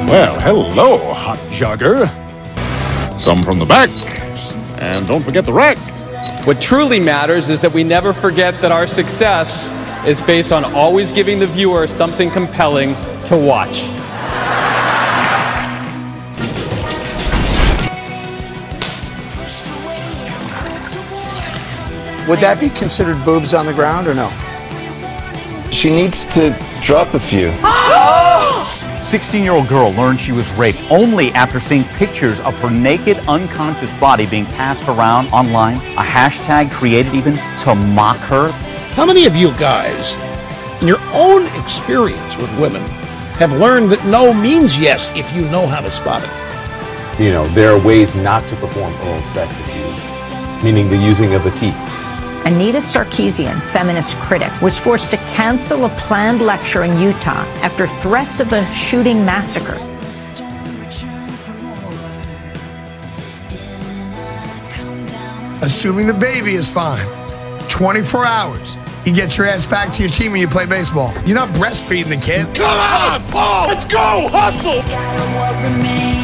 Well, hello, hot jogger. Some from the back. And don't forget the rack. What truly matters is that we never forget that our success is based on always giving the viewer something compelling to watch. Would that be considered boobs on the ground or no? She needs to drop a few. 16-year-old girl learned she was raped only after seeing pictures of her naked, unconscious body being passed around online. A hashtag created even to mock her. How many of you guys, in your own experience with women, have learned that no means yes if you know how to spot it? You know, there are ways not to perform oral sex abuse, meaning the using of the teeth. Anita Sarkeesian, feminist critic, was forced to cancel a planned lecture in Utah after threats of a shooting massacre. Assuming the baby is fine, 24 hours, you get your ass back to your team when you play baseball. You're not breastfeeding the kid. Come on, Paul! Let's go! Hustle!